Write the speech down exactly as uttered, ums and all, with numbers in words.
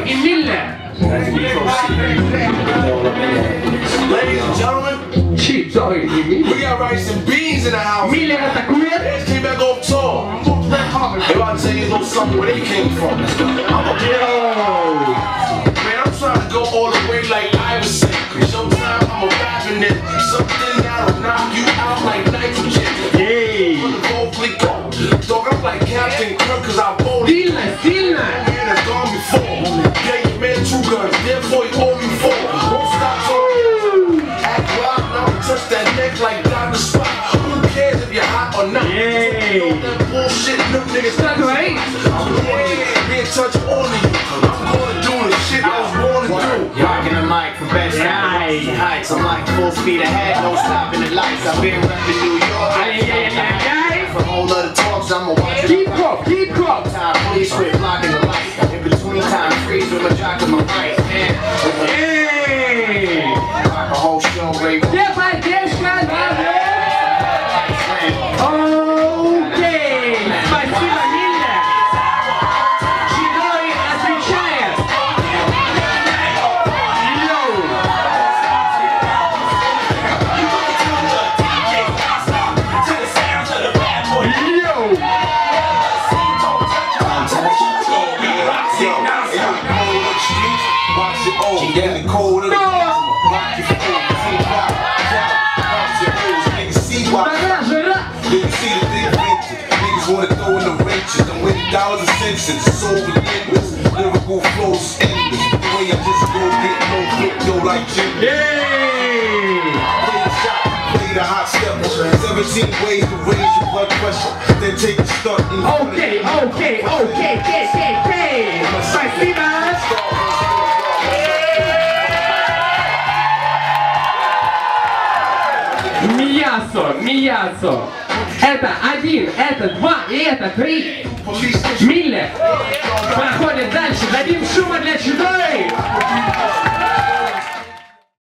и Миллер. Ladies and gentlemen, Чидой и Миллер. we got rice and beans in the house. Миллер атакует. They came back off tour. They about to tell you a little something where they came from. I'm a man, I'm trying to go all the way like Iverson. Sometimes I'm a rapping it, something that'll knock you out like nitrogen. Эй! Dog, I'm like Captain Kirk, cause I voted. Сильно, сильно! Man that's gone before. Gave your man two guns, therefore he owe you four. Won't stop talking. Act wild, now touch that neck like Doctor Spock. Who cares if you're hot or not? Yay! That bullshit, them niggas Что говорит? I'm gonna be in touch only. I'm gonna do the shit I was born to do. Rocking the mic from best Nice. heights. I'm like full speed ahead, no stopping the lights. I've been repping New York. Ай-яй-яй-яй! For all of the talks, I'ma watch it. Хип-хоп, хип-хоп! Time police quit blocking the lights. In between time freeze with my jock in my right hand. Эй! Rock a whole show, Ray. Где поддержка, бабы? Окей! Спасибо, Миллер! Чидой отвечает! Йоу! Йоу! Watch it all, in the cold of the rock your food, see rock, rock your hoes, niggas see why. Niggas see the big picture, niggas wanna throw in the wrenches. I'm winning dollars and cents, it's so relentless. Lyrical flows endless. The way I just go get no flip, yo, like Jim. Yay! Play the shot, play the hot step. seventeen ways to raise your blood pressure. Then take a start in Окей, окей, окей, кей, кей, кей! Спасибо! Миясо, Миясо! Это один, это два и это три! Миллер проходит дальше, дадим шума для Чидой!